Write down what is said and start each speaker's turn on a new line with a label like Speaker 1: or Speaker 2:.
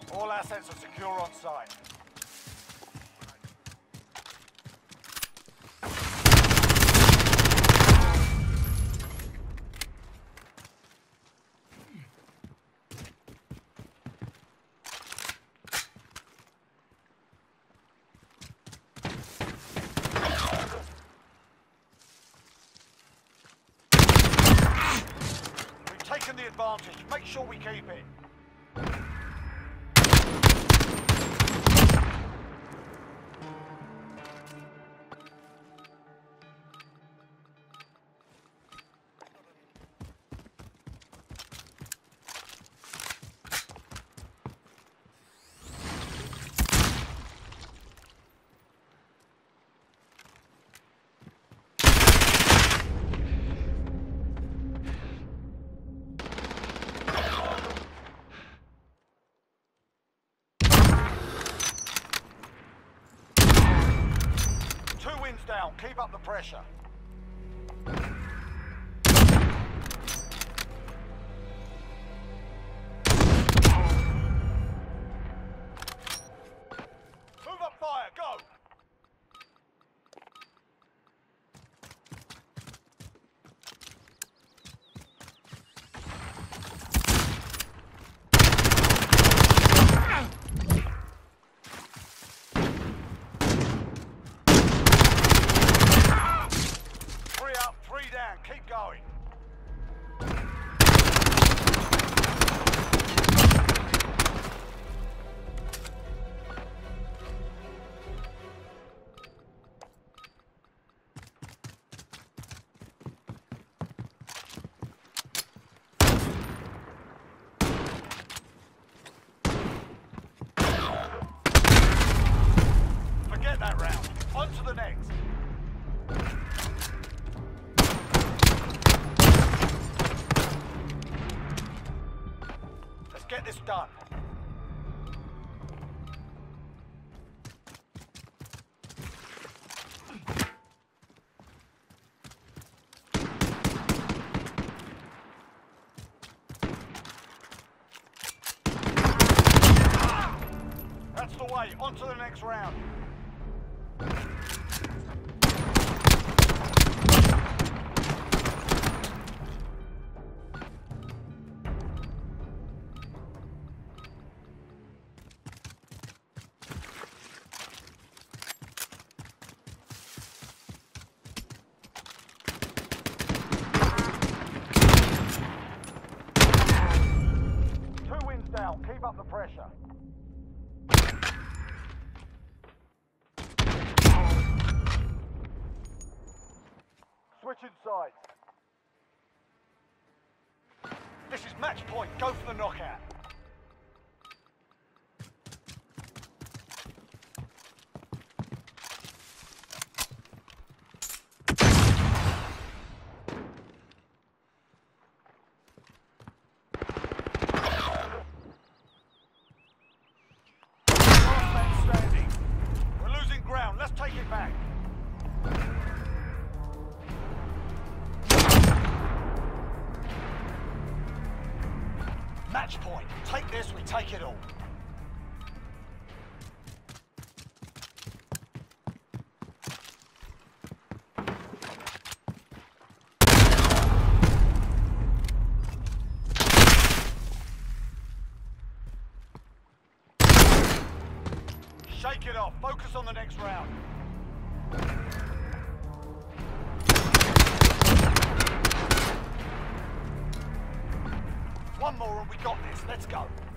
Speaker 1: All assets are secure on site. We've taken the advantage. Make sure we keep it. Down. Keep up the pressure. Move up fire, go! Keep going. Forget that round. On to the next. Get this done. That's the way. On to the next round. Down. Keep up the pressure. Switching sides. This is match point. Go for the knockout. Let's take it back. Match point. Take this, we take it all. Shake it off. Focus on the next round. One more and we got this. Let's go.